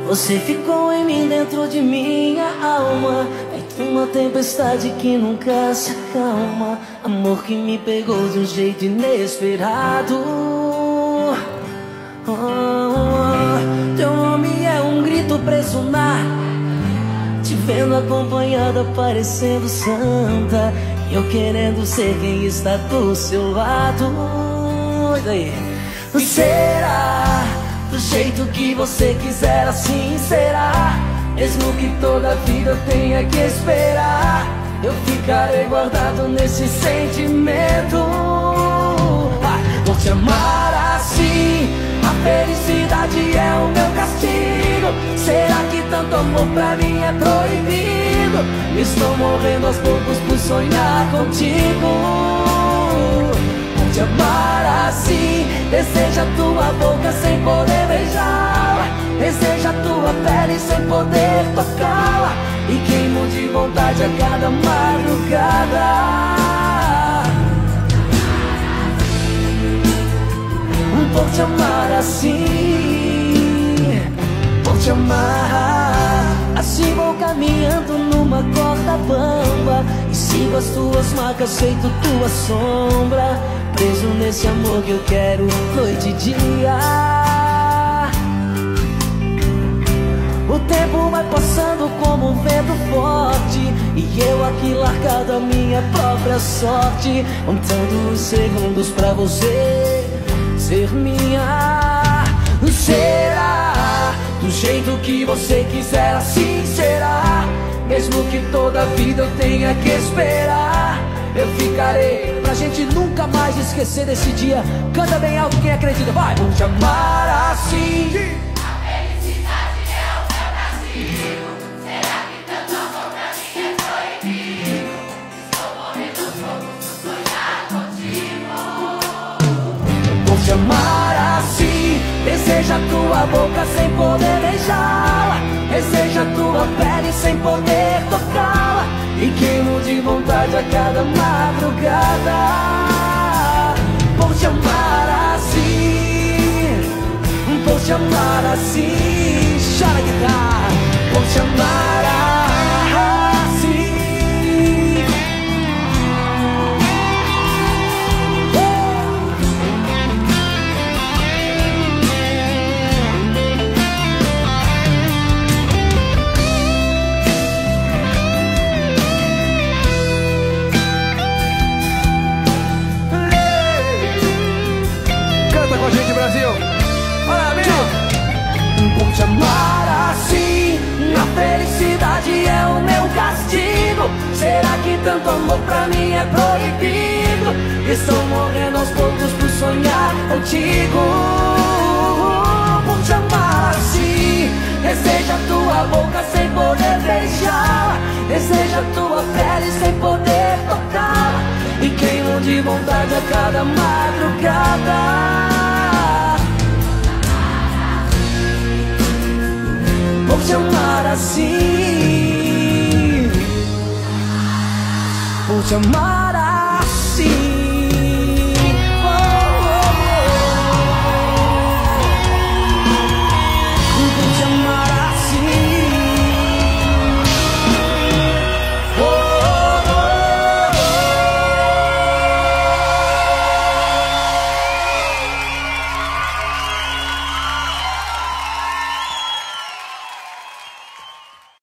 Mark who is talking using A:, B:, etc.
A: Você ficou em mim, dentro de minha alma, feito uma tempestade que nunca se acalma. Amor que me pegou de um jeito inesperado. Teu nome é um grito preso no ar, te vendo acompanhada, parecendo santa, e eu querendo ser quem está do seu lado. E daí? Será do jeito que você quiser, assim será. Mesmo que toda a vida eu tenha que esperar, eu ficarei guardado nesse sentimento. Vou te amar assim, a felicidade é o meu castigo. Será que tanto amor pra mim é proibido? Estou morrendo aos poucos por sonhar contigo. Vou te amar assim, deseja tua boca sem poder beijá-la, deseja tua pele sem poder tocá-la, e queimo de vontade a cada madrugada. Vou te amar assim, vou te amar assim. Vou caminhando numa corda bamba e sigo as tuas marcas, feito tua sombra, preso nesse amor que eu quero noite e dia. O tempo vai passando como um vento forte, e eu aqui largado a minha própria sorte, contando os segundos pra você ser minha. Será do jeito que você quiser, assim será. Mesmo que toda a vida eu tenha que esperar, eu ficarei pra gente nunca mais esquecer desse dia. Canta bem alto quem acredita, vai! Vou te amar assim.
B: A felicidade é o meu castigo. Será que tanto amor pra mim é proibido? Estou morrendo aos poucos por sonhar contigo.
A: Vou te amar assim, deseja tua boca sem poder beijá-la, deseja tua pele sem poder tocá-la, e queimo de vontade a cada madrugada. Vou te amar assim, vou te amar assim. Chora guitarra. Vou te amar assim.
C: Canta com a gente, Brasil. Parabéns.
A: Vou te amar assim, a felicidade é o meu castigo. Será que tanto amor pra mim é proibido? Estou morrendo aos poucos por sonhar contigo. Vou te amar assim, deseja tua boca sem poder beijar, deseja tua pele sem poder tocar, e queimo de vontade a cada madrugada. Vou te amar assim, vou te amar